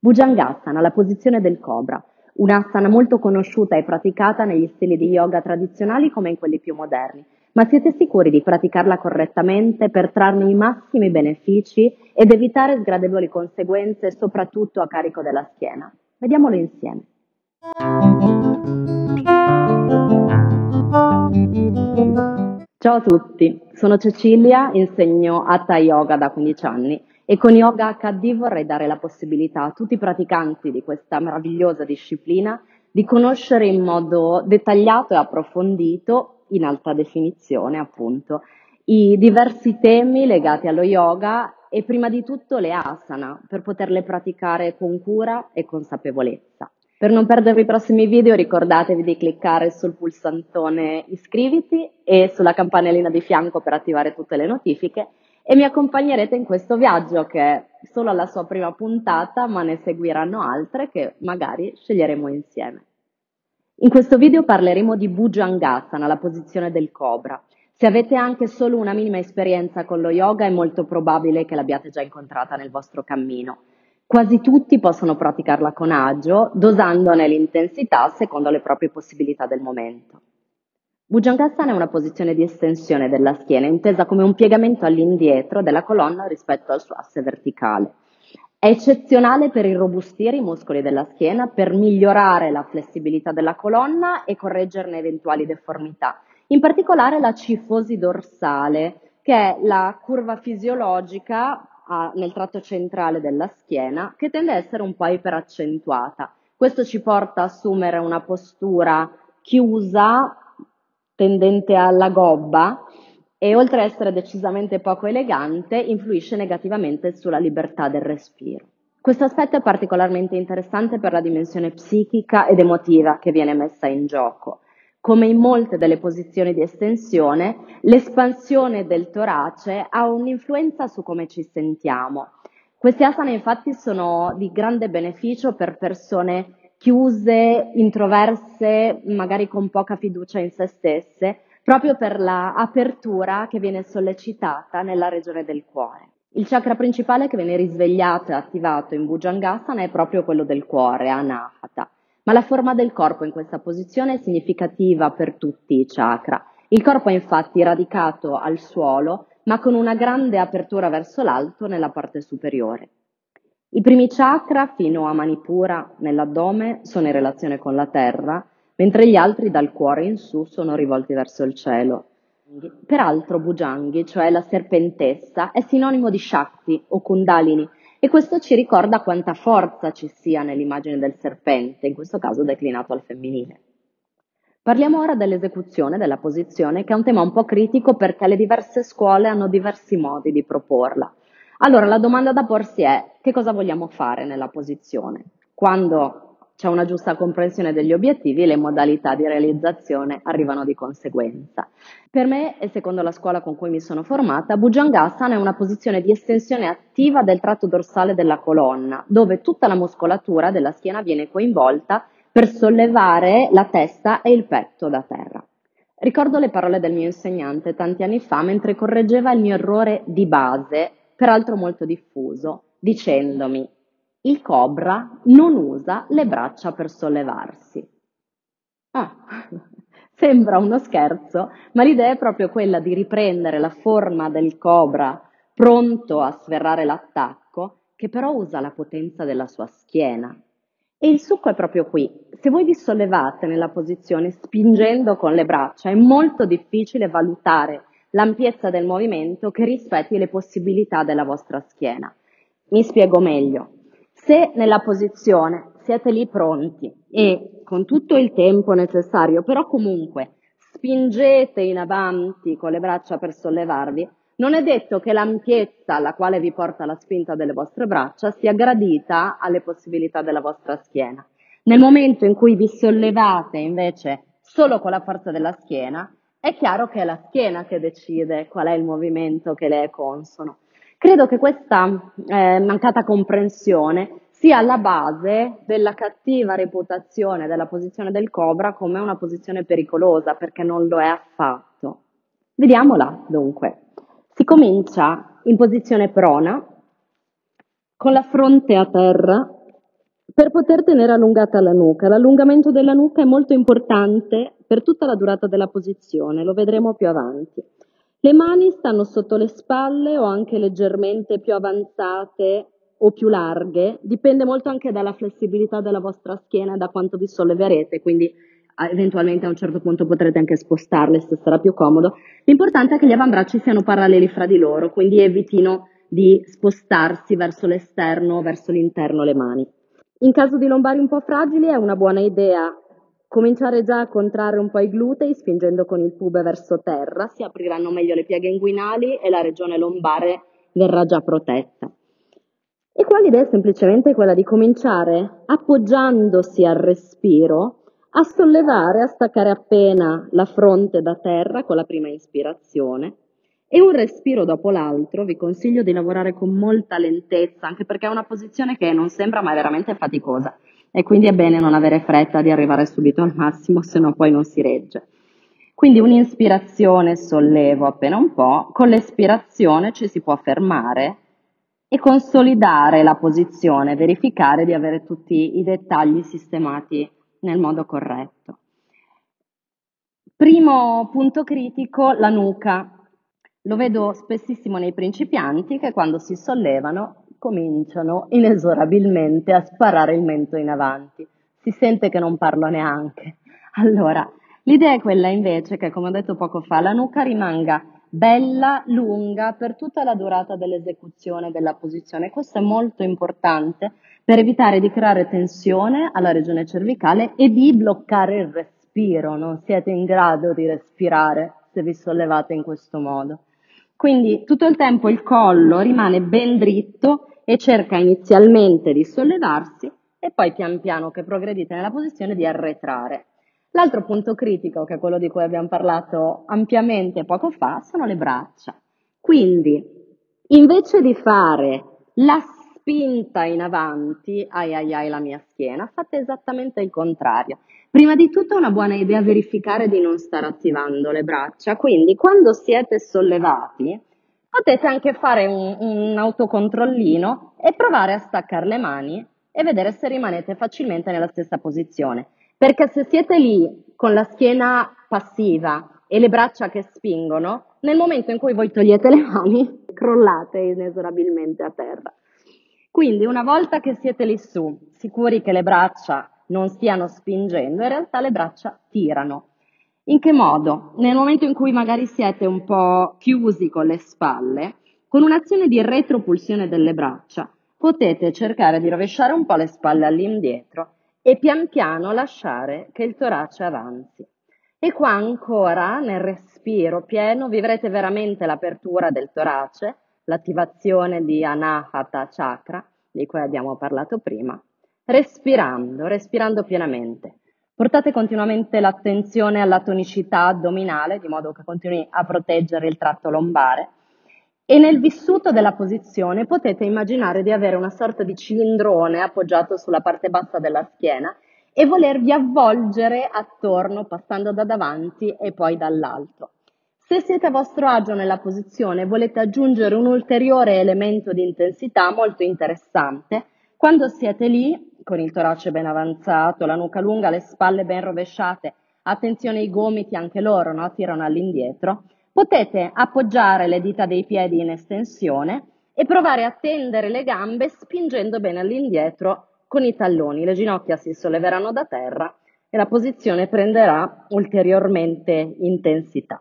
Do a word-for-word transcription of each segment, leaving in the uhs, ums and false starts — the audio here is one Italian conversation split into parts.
Bhujangasana, la posizione del cobra, un'asana molto conosciuta e praticata negli stili di yoga tradizionali come in quelli più moderni. Ma siete sicuri di praticarla correttamente per trarne i massimi benefici ed evitare sgradevoli conseguenze, soprattutto a carico della schiena? Vediamolo insieme. Ciao a tutti, sono Cecilia, insegno Hatha Yoga da quindici anni e con Yoga acca di vorrei dare la possibilità a tutti i praticanti di questa meravigliosa disciplina di conoscere in modo dettagliato e approfondito, in alta definizione appunto, i diversi temi legati allo yoga e prima di tutto le asana per poterle praticare con cura e consapevolezza. Per non perdere i prossimi video ricordatevi di cliccare sul pulsantone iscriviti e sulla campanellina di fianco per attivare tutte le notifiche e mi accompagnerete in questo viaggio che è solo alla sua prima puntata, ma ne seguiranno altre che magari sceglieremo insieme. In questo video parleremo di Bhujangasana, la posizione del cobra. Se avete anche solo una minima esperienza con lo yoga è molto probabile che l'abbiate già incontrata nel vostro cammino. Quasi tutti possono praticarla con agio, dosandone l'intensità secondo le proprie possibilità del momento. Bhujangasana è una posizione di estensione della schiena, intesa come un piegamento all'indietro della colonna rispetto al suo asse verticale. È eccezionale per irrobustire i muscoli della schiena, per migliorare la flessibilità della colonna e correggerne eventuali deformità. In particolare la cifosi dorsale, che è la curva fisiologica a, nel tratto centrale della schiena, che tende a essere un po' iperaccentuata. Questo ci porta a assumere una postura chiusa, tendente alla gobba, e oltre a essere decisamente poco elegante, influisce negativamente sulla libertà del respiro. Questo aspetto è particolarmente interessante per la dimensione psichica ed emotiva che viene messa in gioco. Come in molte delle posizioni di estensione, l'espansione del torace ha un'influenza su come ci sentiamo. Queste asana infatti sono di grande beneficio per persone chiuse, introverse, magari con poca fiducia in se stesse, proprio per la apertura che viene sollecitata nella regione del cuore. Il chakra principale che viene risvegliato e attivato in Bhujangasana è proprio quello del cuore, Anahata. Ma la forma del corpo in questa posizione è significativa per tutti i chakra. Il corpo è infatti radicato al suolo, ma con una grande apertura verso l'alto nella parte superiore. I primi chakra, fino a Manipura, nell'addome, sono in relazione con la terra, mentre gli altri dal cuore in su sono rivolti verso il cielo. Peraltro Bhujangi, cioè la serpentessa, è sinonimo di Shakti o Kundalini e questo ci ricorda quanta forza ci sia nell'immagine del serpente, in questo caso declinato al femminile. Parliamo ora dell'esecuzione della posizione, che è un tema un po' critico perché le diverse scuole hanno diversi modi di proporla. Allora la domanda da porsi è: che cosa vogliamo fare nella posizione? Quando c'è una giusta comprensione degli obiettivi, le modalità di realizzazione arrivano di conseguenza. Per me, e secondo la scuola con cui mi sono formata, Bhujangasana è una posizione di estensione attiva del tratto dorsale della colonna, dove tutta la muscolatura della schiena viene coinvolta per sollevare la testa e il petto da terra. Ricordo le parole del mio insegnante tanti anni fa mentre correggeva il mio errore di base, peraltro molto diffuso, dicendomi: il cobra non usa le braccia per sollevarsi. Ah, sembra uno scherzo, ma l'idea è proprio quella di riprendere la forma del cobra pronto a sferrare l'attacco, che però usa la potenza della sua schiena. E il succo è proprio qui. Se voi vi sollevate nella posizione spingendo con le braccia, è molto difficile valutare l'ampiezza del movimento che rispetti le possibilità della vostra schiena. Mi spiego meglio. Se nella posizione siete lì pronti e con tutto il tempo necessario, però comunque spingete in avanti con le braccia per sollevarvi, non è detto che l'ampiezza alla quale vi porta la spinta delle vostre braccia sia gradita alle possibilità della vostra schiena. Nel momento in cui vi sollevate invece solo con la forza della schiena, è chiaro che è la schiena che decide qual è il movimento che le è consono. Credo che questa eh, mancata comprensione sia alla base della cattiva reputazione della posizione del cobra come una posizione pericolosa, perché non lo è affatto. Vediamola dunque. Si comincia in posizione prona, con la fronte a terra Per poter tenere allungata la nuca, l'allungamento della nuca è molto importante per tutta la durata della posizione, lo vedremo più avanti. Le mani stanno sotto le spalle o anche leggermente più avanzate o più larghe, dipende molto anche dalla flessibilità della vostra schiena e da quanto vi solleverete, quindi eh, eventualmente a un certo punto potrete anche spostarle se sarà più comodo. L'importante è che gli avambracci siano paralleli fra di loro, quindi evitino di spostarsi verso l'esterno o verso l'interno le mani. In caso di lombari un po' fragili è una buona idea cominciare già a contrarre un po' i glutei spingendo con il pube verso terra, si apriranno meglio le pieghe inguinali e la regione lombare verrà già protetta. E qua l'idea è semplicemente quella di cominciare appoggiandosi al respiro a sollevare, a staccare appena la fronte da terra con la prima ispirazione e un respiro dopo l'altro. Vi consiglio di lavorare con molta lentezza, anche perché è una posizione che non sembra ma è veramente faticosa e quindi è bene non avere fretta di arrivare subito al massimo, se no poi non si regge. Quindi un'ispirazione, sollevo appena un po', con l'espirazione ci si può fermare e consolidare la posizione, verificare di avere tutti i dettagli sistemati nel modo corretto. Primo punto critico, la nuca. Lo vedo spessissimo nei principianti che quando si sollevano cominciano inesorabilmente a sparare il mento in avanti. Si sente che non parlo neanche. Allora, l'idea è quella invece che, come ho detto poco fa, la nuca rimanga bella, lunga per tutta la durata dell'esecuzione della posizione. Questo è molto importante per evitare di creare tensione alla regione cervicale e di bloccare il respiro. Non siete in grado di respirare se vi sollevate in questo modo. Quindi tutto il tempo il collo rimane ben dritto e cerca inizialmente di sollevarsi e poi pian piano che progredite nella posizione di arretrare. L'altro punto critico, che è quello di cui abbiamo parlato ampiamente poco fa, sono le braccia. Quindi, invece di fare la spinta in avanti, ai ai ai la mia schiena, fate esattamente il contrario. Prima di tutto è una buona idea verificare di non stare attivando le braccia, quindi quando siete sollevati potete anche fare un, un autocontrollino e provare a staccare le mani e vedere se rimanete facilmente nella stessa posizione. Perché se siete lì con la schiena passiva e le braccia che spingono, nel momento in cui voi togliete le mani, crollate inesorabilmente a terra. Quindi una volta che siete lì su, sicuri che le braccia non stiano spingendo, in realtà le braccia tirano. In che modo? Nel momento in cui magari siete un po' chiusi con le spalle, con un'azione di retropulsione delle braccia, potete cercare di rovesciare un po' le spalle all'indietro e pian piano lasciare che il torace avanzi. E qua ancora, nel respiro pieno, vivrete veramente l'apertura del torace, l'attivazione di Anahata Chakra, di cui abbiamo parlato prima, respirando, respirando pienamente. Portate continuamente l'attenzione alla tonicità addominale, di modo che continui a proteggere il tratto lombare. E nel vissuto della posizione potete immaginare di avere una sorta di cilindrone appoggiato sulla parte bassa della schiena e volervi avvolgere attorno passando da davanti e poi dall'alto. Se siete a vostro agio nella posizione e volete aggiungere un ulteriore elemento di intensità molto interessante, quando siete lì, con il torace ben avanzato, la nuca lunga, le spalle ben rovesciate, attenzione ai gomiti, anche loro no? Tirano all'indietro, potete appoggiare le dita dei piedi in estensione e provare a tendere le gambe spingendo bene all'indietro con i talloni. Le ginocchia si solleveranno da terra e la posizione prenderà ulteriormente intensità.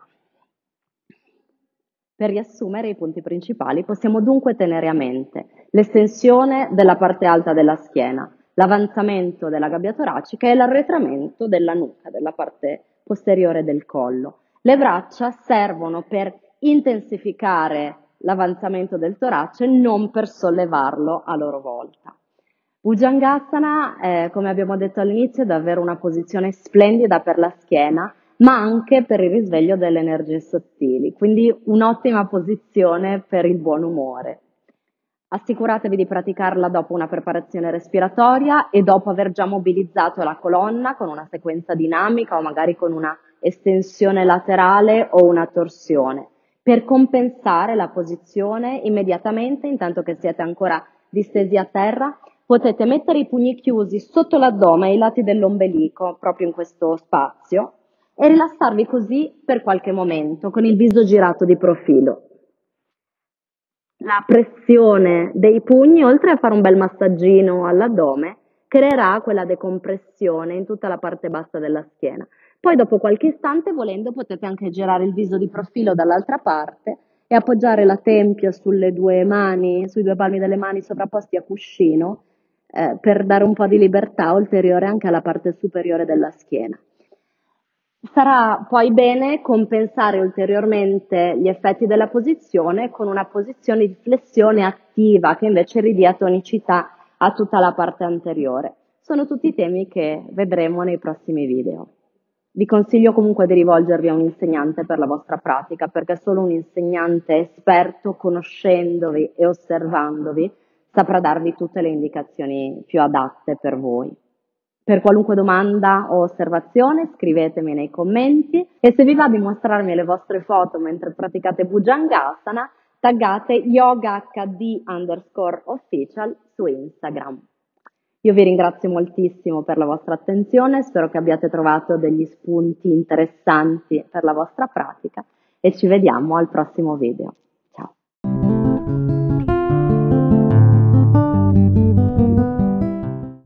Per riassumere i punti principali, possiamo dunque tenere a mente l'estensione della parte alta della schiena, l'avanzamento della gabbia toracica e l'arretramento della nuca, della parte posteriore del collo. Le braccia servono per intensificare l'avanzamento del torace, non per sollevarlo a loro volta. Bhujangasana, eh, come abbiamo detto all'inizio, è davvero una posizione splendida per la schiena, ma anche per il risveglio delle energie sottili, quindi un'ottima posizione per il buon umore. Assicuratevi di praticarla dopo una preparazione respiratoria e dopo aver già mobilizzato la colonna con una sequenza dinamica o magari con una estensione laterale o una torsione, per compensare la posizione immediatamente, intanto che siete ancora distesi a terra. potete mettere i pugni chiusi sotto l'addome ai lati dell'ombelico, proprio in questo spazio, e rilassarvi così per qualche momento, con il viso girato di profilo. La pressione dei pugni, oltre a fare un bel massaggino all'addome, creerà quella decompressione in tutta la parte bassa della schiena. Poi dopo qualche istante, volendo, potete anche girare il viso di profilo dall'altra parte e appoggiare la tempia sulle due mani, sui due palmi delle mani sovrapposti a cuscino, eh, per dare un po' di libertà ulteriore anche alla parte superiore della schiena. Sarà poi bene compensare ulteriormente gli effetti della posizione con una posizione di flessione attiva che invece ridia tonicità a tutta la parte anteriore. Sono tutti temi che vedremo nei prossimi video. Vi consiglio comunque di rivolgervi a un insegnante per la vostra pratica, perché solo un insegnante esperto, conoscendovi e osservandovi, saprà darvi tutte le indicazioni più adatte per voi. Per qualunque domanda o osservazione scrivetemi nei commenti e se vi va di mostrarmi le vostre foto mentre praticate Bhujangasana, taggate yogahd underscore official su Instagram. Io vi ringrazio moltissimo per la vostra attenzione, spero che abbiate trovato degli spunti interessanti per la vostra pratica e ci vediamo al prossimo video.